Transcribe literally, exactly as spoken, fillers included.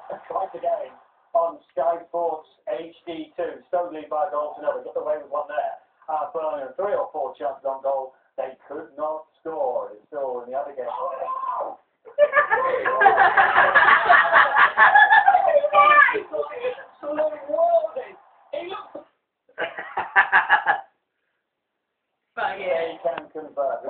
Twice again on Sky Sports H D two. Stoke lead by a goal to nil. They got away with one there. Uh, but on three or four chances on goal, they could not score. It's still in the other game. But yeah, he can convert.